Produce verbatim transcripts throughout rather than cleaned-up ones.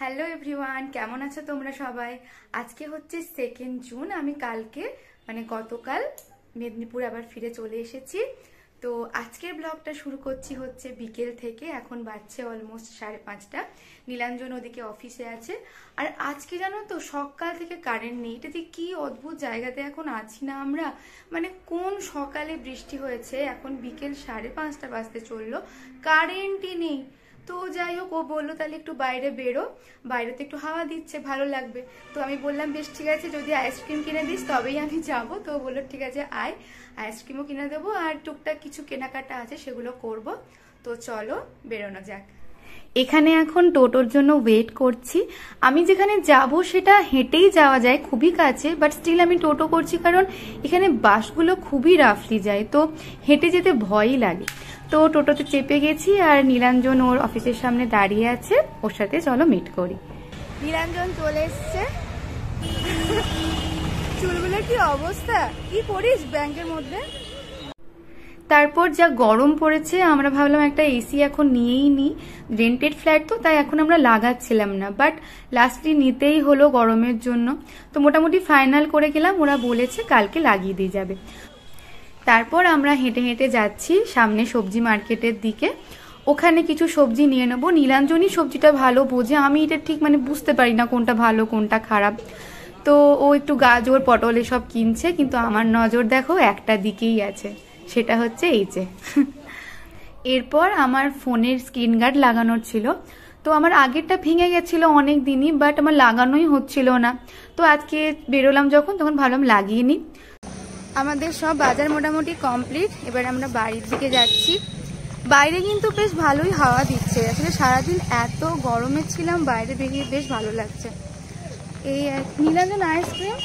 Hello everyone, কেমন আছো তোমরা সবাই? আজকে হচ্ছে সেকেন্ড জুন। আমি কালকে মানে গতকাল মেদিনীপুর আবার ফিরে চলে এসেছি। তো আজকের ব্লগটা শুরু করছি হচ্ছে বিকেল থেকে। এখন বাজছে অলমোস্ট সাড়ে পাঁচটা। নীলাঞ্জন ওদিকে অফিসে আছে। আর আজকে জানো তো সকাল থেকে কারেন্ট নেই। এটাতে কি অদ্ভুত জায়গাতে এখন আছি না আমরা। মানে কোন সকালে বৃষ্টি হয়েছে, এখন বিকেল সাড়ে পাঁচটা বাজতে চললো, কারেন্টই নেই। তো যাই হোক, ও বললো তাহলে একটু বাইরে বেরো, বাইরেতে একটু হাওয়া দিচ্ছে, ভালো লাগবে। তো আমি বললাম বেশ ঠিক আছে, যদি আইসক্রিম কিনে দিস তবেই আমি যাব। তো বললো ঠিক আছে আয়, আইসক্রিমও কিনে দেবো, আর টুকটাক কিছু কেনাকাটা আছে সেগুলো করব। তো চলো বেরোনো যাক। এখানে এখন টোটোর জন্য ওয়েট করছি। আমি যেখানে যাব সেটা হেঁটেই যাওয়া যায়, খুবই কাছে, বাট স্টিল আমি টোটো করছি কারণ এখানে বাসগুলো খুবই রাফলি যায়, তো হেঁটে যেতে ভয়ই লাগে। তো টোটোতে চেপে গেছি, আর নীলাঞ্জন ওর অফিসের সামনে দাঁড়িয়ে আছে, ওর সাথে চলো মিট করি। নীলাঞ্জন চলে এসছে। চুলগুলোর কি অবস্থা, কি করিস ব্যাংকের মধ্যে? তারপর যা গরম পড়েছে, আমরা ভাবলাম একটা এসি এখন নিয়েই নিই। রেন্টেড ফ্ল্যাট তো, তাই এখন আমরা লাগাচ্ছিলাম না, বাট লাস্টলি নিতেই হলো গরমের জন্য। তো মোটামুটি ফাইনাল করে গেলাম, ওরা বলেছে কালকে লাগিয়ে দিয়ে যাবে। তারপর আমরা হেঁটে হেঁটে যাচ্ছি সামনে সবজি মার্কেটের দিকে। ওখানে কিছু সবজি নিয়ে নেবো। নীলাঞ্জনই সবজিটা ভালো বোঝে, আমি এটা ঠিক মানে বুঝতে পারি না কোনটা ভালো কোনটা খারাপ। তো ও একটু গাজর পটল এসব কিনছে, কিন্তু আমার নজর দেখো একটা দিকেই আছে, সেটা হচ্ছে এই যে। এরপর আমার ফোনের স্ক্রিন গার্ড লাগানোর ছিল। তো আমার আগেরটা ভেঙে গেছিল অনেক দিনই, বাট আমার লাগানোই হচ্ছিল না। তো আজকে বেরোলাম যখন, তখন ভাবলাম লাগিয়ে নিই। আমাদের সব বাজার মোটামুটি কমপ্লিট। এবার আমরা বাড়ির দিকে যাচ্ছি। বাইরে কিন্তু বেশ ভালোই হাওয়া দিচ্ছে। আসলে সারাদিন এত গরমে ছিলাম, বাইরে বেরিয়ে বেশ ভালো লাগছে। এই নীলাঞ্জন আইসক্রিম,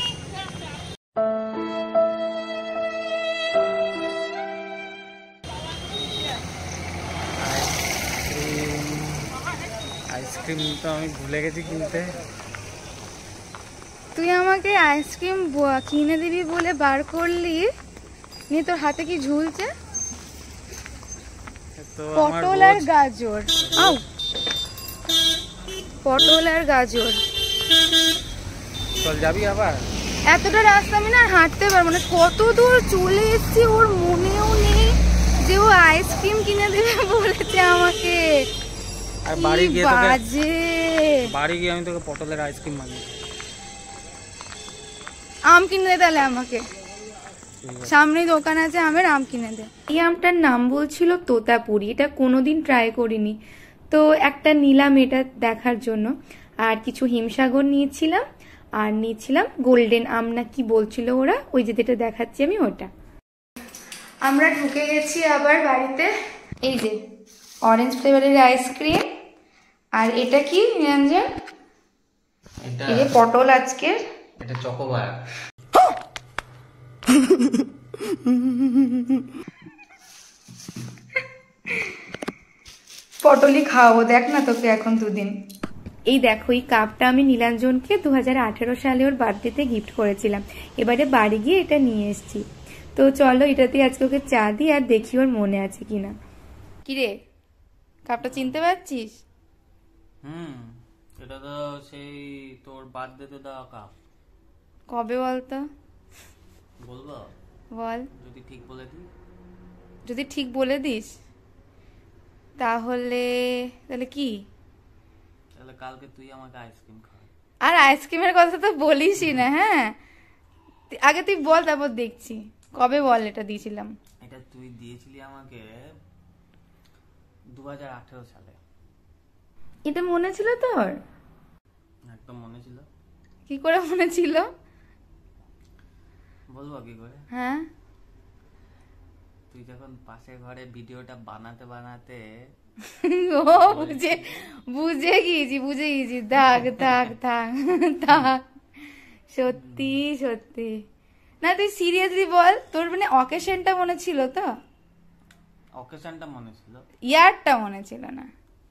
আইসক্রিম তো আমি ভুলে গেছি কিনতে। তুই আমাকে আইসক্রিম কিনে দিবি বলে বার করলি, নিয়ে তোর হাতে কি ঝুলছে? পটল আর গাজর। আও, পটল আর গাজর। চল যাবি আবার? এতটা রাস্তা আমি না হাঁটতে পারবো না। কত দূর চলে এসেছি, ওর মনেও নেই যে ও আইসক্রিম কিনে দেবে বলেছে আমাকে। আর বাড়ি গিয়ে বাজে, বাড়ি গিয়ে আমি তোকে পটলের আইসক্রিম বানিয়ে আম কিনে দে তাহলে আমাকে। সামনে দোকান আছে আমের, আম কিনে দে। এই আমটার নাম বলছিল তোতাপুরি, এটা কোনোদিন ট্রাই করিনি। তো একটা নিলাম এটা দেখার জন্য। আর কিছু হিমসাগর নিয়েছিলাম, আর নিয়েছিলাম গোল্ডেন আম না কি বলছিল ওরা, ওই যে যেটা দেখাচ্ছি আমি ওটা। আমরা ঢুকে গেছি আবার বাড়িতে। এই যে অরেঞ্জ ফ্লেভারের আইসক্রিম। আর এটা কি নিরঞ্জন? এই যে পটল আজকের, এটা চকোবার। পটলই খাওয়াবো, দেখ না তোকে এখন দুদিন। এই দেখো, এই কাপটা আমি নীলাঞ্জনকে দু হাজার আঠেরো সালে ওর বার্থডেতে গিফট করেছিলাম। এবারে বাড়ি গিয়ে এটা নিয়ে এসেছি। তো চলো এটাতে আজকে ওকে চা দিই, আর দেখি ওর মনে আছে কিনা। কিরে, কাপটা চিনতে পারছিস? হুম, এটা তো সেই তোর বার্থডেতে দেওয়া কাপ। কবে বলতো? বলবো? বল। যদি ঠিক বলে দিই। যদি ঠিক বলে দিস তাহলে তাহলে কি? তাহলে কালকে তুই আমাকে আইসক্রিম খাওয়া। আর আইসক্রিমের কথা তো বলিসই না। হ্যাঁ, আগে তুই বল, তারপর দেখছি। কবে বল এটা দিয়েছিলাম? এটা তুই দিয়েছিলি আমাকে দু হাজার আঠেরো সালে। এটা মনে ছিল তোর? একদম মনে ছিল। কি করে মনে ছিল? বলবো কি করে? হ্যাঁ, তুই যখন পাশের ঘরে ভিডিওটা বানাতে বানাতে ও বুঝে বুঝে গিয়েছি বুঝে গিয়েছি থাক থাক থাক থাক। সত্যি সত্যি না, তুই সিরিয়াসলি বল, তোর মানে অকেশনটা মনে ছিল তো? অকেশনটা মনে ছিল, ইয়ারটা মনে ছিল না।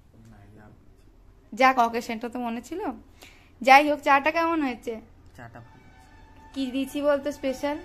যাক, অকেশনটা তো মনে ছিল। যাই হোক, চাটা কেমন হয়েছে? চাটা কি দিয়েছি বলতো স্পেশাল?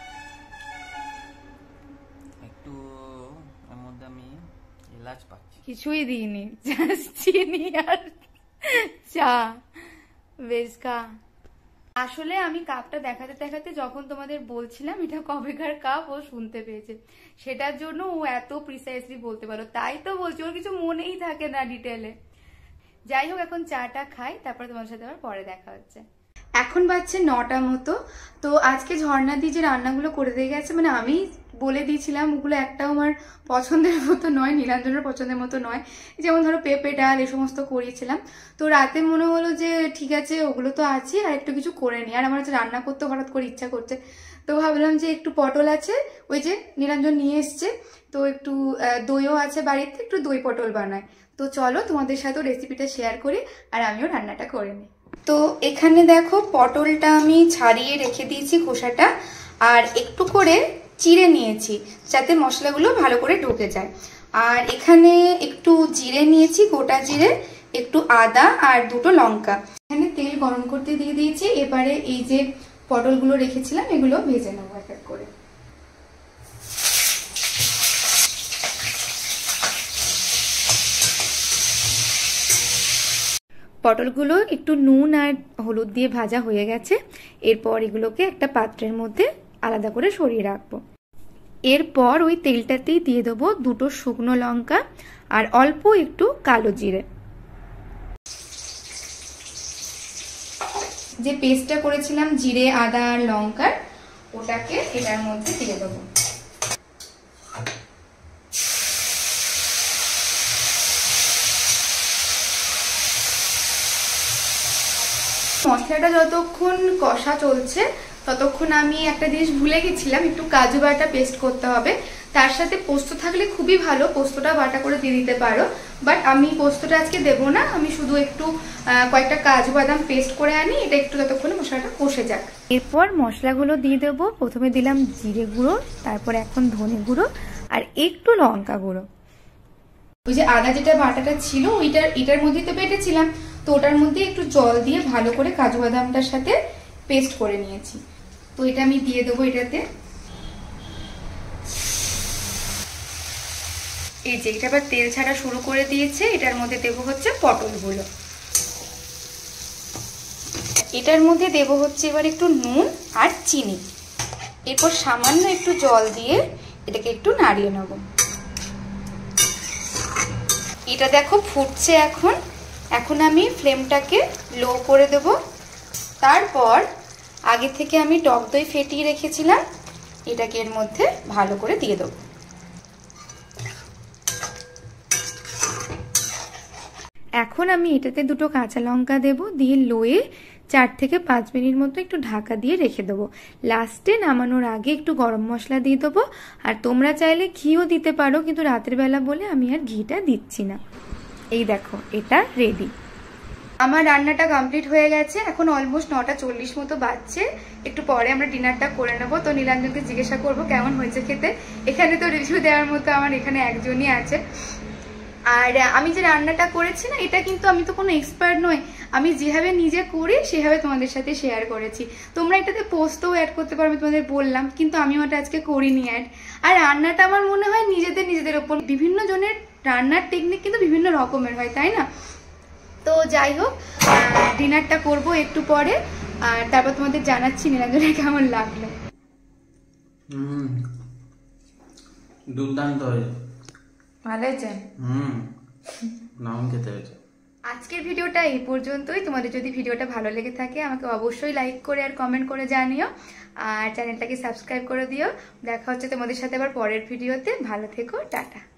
একটু এর মধ্যে আমি এলাচ পাচ্ছি। কিছুই দিইনি, জাস্ট চিনি আর চা বেশ খা। আসলে আমি কাপটা দেখাতে দেখাতে যখন তোমাদের বলছিলাম এটা কবেকার কাপ ও শুনতে পেয়েছে, সেটার জন্য ও এত প্রিসাইসলি বলতে পারো, তাই তো বলছি ওর কিছু মনেই থাকে না ডিটেলে। যাই হোক এখন চাটা খাই, তারপরে তোমার সাথে আবার পরে দেখা হচ্ছে। এখন বাজছে নটা মতো। তো আজকে ঝর্ণা দি যে রান্নাগুলো করে দিয়ে গেছে, মানে আমি বলে দিয়েছিলাম ওগুলো একটাও আমার পছন্দের মতো নয়, নীলাঞ্জনের পছন্দের মতো নয়। যেমন ধরো পেঁপে ডাল এ সমস্ত করিয়েছিলাম। তো রাতে মনে হলো যে ঠিক আছে ওগুলো তো আছে, আর একটু কিছু করে নিই। আর আমার হচ্ছে রান্না করতে হঠাৎ করে ইচ্ছা করছে, তো ভাবলাম যে একটু পটল আছে ওই যে নীলাঞ্জন নিয়ে এসছে, তো একটু দইও আছে বাড়িতে, একটু দই পটল বানায়। তো চলো তোমাদের সাথেও রেসিপিটা শেয়ার করি আর আমিও রান্নাটা করে নিই। তো এখানে দেখো পটলটা আমি ছাড়িয়ে রেখে দিয়েছি খোসাটা, আর একটু করে চিড়ে নিয়েছি যাতে মশলাগুলো ভালো করে ঢুকে যায়। আর এখানে একটু জিরে নিয়েছি, গোটা জিরে, একটু আদা আর দুটো লঙ্কা। এখানে তেল গরম করতে দিয়ে দিয়েছি। এবারে এই যে পটলগুলো রেখেছিলাম এগুলো ভেজে নেবো এক এক করে। পটলগুলো একটু নুন আর হলুদ দিয়ে ভাজা হয়ে গেছে। এরপর এগুলোকে একটা পাত্রের মধ্যে আলাদা করে সরিয়ে রাখবো। এরপর ওই তেলটাতেই দিয়ে দেবো দুটো শুকনো লঙ্কা আর অল্প একটু কালো জিরে। যে পেস্টটা করেছিলাম জিরে আদা আর লঙ্কার, ওটাকে এটার মধ্যে দিয়ে দেবো। মশলাটা যতক্ষণ কষা চলছে ততক্ষণ আমি একটা জিনিস ভুলে গেছিলাম, একটু কাজু বাটা পেস্ট করতে হবে। তার সাথে পোস্ত থাকলে খুবই ভালো, পোস্তটা বাটা করে দিয়ে দিতে পারো, বাট আমি পোস্তটা আজকে দেবো না। আমি শুধু একটু কয়েকটা কাজু বাদাম পেস্ট করে আনি, এটা একটু ততক্ষণে মশলাটা কষে যাক। এরপর মশলাগুলো দিয়ে দেবো। প্রথমে দিলাম জিরে গুঁড়ো, তারপর এখন ধনে গুঁড়ো আর একটু লঙ্কা গুঁড়ো। ওই যে আদা যেটা বাটাটা ছিল ওইটার এটার মধ্যেই তো বেটেছিলাম, তো ওটার মধ্যে একটু জল দিয়ে ভালো করে কাজু বাদামটার সাথে পেস্ট করে নিয়েছি। তো এটা আমি দিয়ে দেবো এটাতে। এই যে এটা আবার তেল ছাড়া শুরু করে দিয়েছে, এটার মধ্যে দেবো হচ্ছে পটলগুলো। এটার মধ্যে দেবো হচ্ছে এবার একটু নুন আর চিনি। এরপর সামান্য একটু জল দিয়ে এটাকে একটু নাড়িয়ে নেব। এটা দেখো ফুটছে এখন। এখন আমি ফ্লেমটাকে লো করে দেব। তারপর আগে থেকে আমি টক দই ফেটিয়ে রেখেছিলাম, এটাকে এর মধ্যে ভালো করে দিয়ে দেবো। এখন আমি এটাতে দুটো কাঁচা লঙ্কা দেব, দিয়ে লোয়ে চার থেকে পাঁচ মিনিট মতো একটু ঢাকা দিয়ে রেখে দেবো। লাস্টে নামানোর আগে একটু গরম মশলা দিয়ে দেবো। আর তোমরা চাইলে ঘিও দিতে পারো, কিন্তু রাতের বেলা বলে আমি আর ঘিটা দিচ্ছি না। এই দেখো এটা রেডি। আমার রান্নাটা কমপ্লিট হয়ে গেছে। এখন অলমোস্ট নটা চল্লিশ মতো বাজছে। একটু পরে আমরা ডিনারটা করে নেবো। তো নীলাঞ্জনকে জিজ্ঞাসা করবো কেমন হয়েছে খেতে। এখানে তো রিভিউ দেওয়ার মতো আমার এখানে একজনই আছে। আর আমি যে রান্নাটা করেছি না, এটা কিন্তু আমি তো কোনো এক্সপার্ট নই, আমি যেভাবে নিজে করি সেভাবে তোমাদের সাথে শেয়ার করেছি। তোমরা এটাতে পোস্তও অ্যাড করতে পারো, আমি তোমাদের বললাম, কিন্তু আমি ওটা আজকে করিনি অ্যাড। আর রান্নাটা আমার মনে হয় নিজেদের নিজেদের ওপর, বিভিন্ন জনের রান্নার টেকনিক কিন্তু বিভিন্ন রকমের হয়, তাই না? তো যাই হোক, ডিনারটা করব একটু পরে, আর তারপর তোমাদের জানাচ্ছি নীলাঞ্জনের কেমন লাগলো। হুম, দুর্দান্ত হয়েছে। ভালো হয়েছে? হুম, নাম খেতে হয়েছে। আজকের ভিডিওটা এই পর্যন্তই। তোমাদের যদি ভিডিওটা ভালো লেগে থাকে আমাকে অবশ্যই লাইক করে আর কমেন্ট করে জানিও, আর চ্যানেলটাকে সাবস্ক্রাইব করে দিও। দেখা হচ্ছে তোমাদের সাথে আবার পরের ভিডিওতে। ভালো থেকো, টাটা।